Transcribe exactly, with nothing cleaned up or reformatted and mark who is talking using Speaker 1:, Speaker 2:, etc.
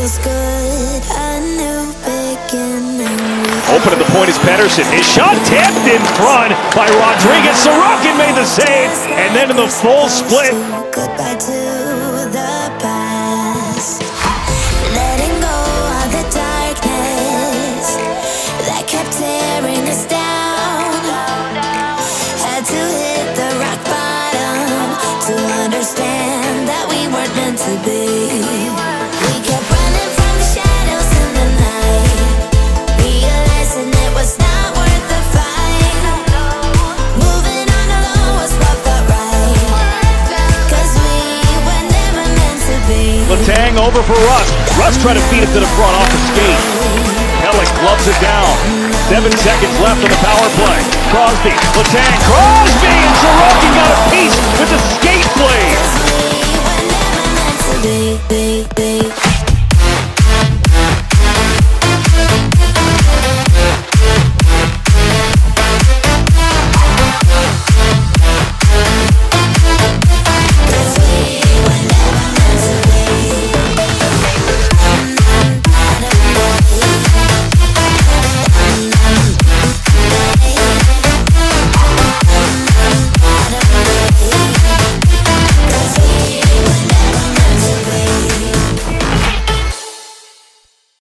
Speaker 1: feels good, a new beginning.
Speaker 2: Open at the point is Pedersen. His shot tipped in front by Rodriguez. Sorokin made the save, and then in the full split.
Speaker 1: Goodbye to the past. Letting go of the darkness that kept tearing us down. Had to hit the rock bottom to understand that we weren't meant to be. We kept running from the shadows in the night, realizing it was not worth the fight. Moving on alone was what felt right, cause we were never meant to be.
Speaker 2: Letang over for Rust. Rust tried to feed it to the front off the skate. Pelech gloves it down. Seven seconds left on the power play. Crosby, Letang, Crosby, and Sorokin got a piece with the skate.